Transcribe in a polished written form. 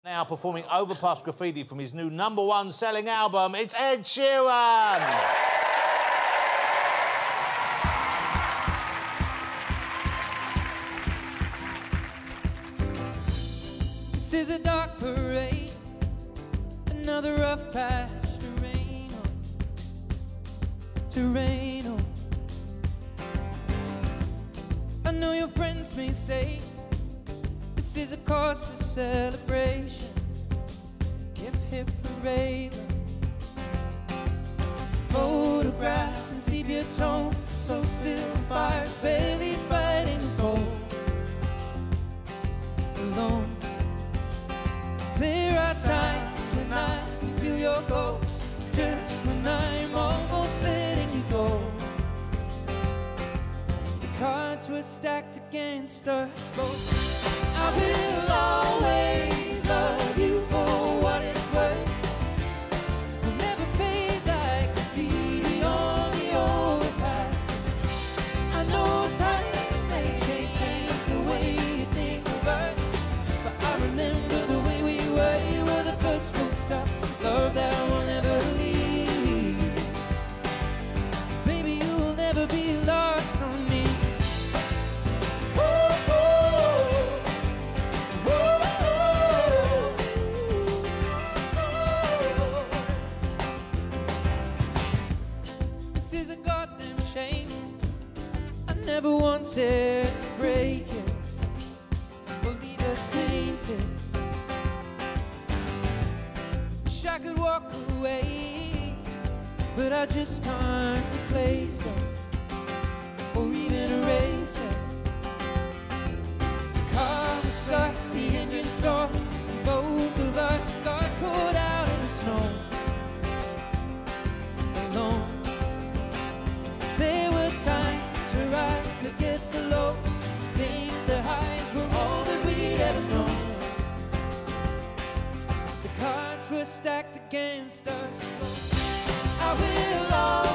Now performing Overpass Graffiti from his new #1 selling album, it's Ed Sheeran! This is a dark parade, another rough patch to rain on. I know your friends may say this is a cause for celebration, hip parade. Photographs and sepia tones, so still fires barely fighting the cold. Alone, there are times when I can feel your ghost, just when I'm almost letting you go. The cards were stacked against us both. I will always love you for what it's worth. We'll never fade like graffiti on the overpass. I know times may change the way you think of us, but I remember the way we were. You were the first full stop, love that will never leave. Baby, you will never be lost on me. This is a goddamn shame. I never wanted to break it or leave us tainted. Wish I could walk away, but I just can't replace us or even erase us. The car was stuck, the engine stalled, and both of us got caught out in the snow. Alone, there were times where I could get the lows, think the highs were all that we'd ever known. The cards were stacked against us. I will always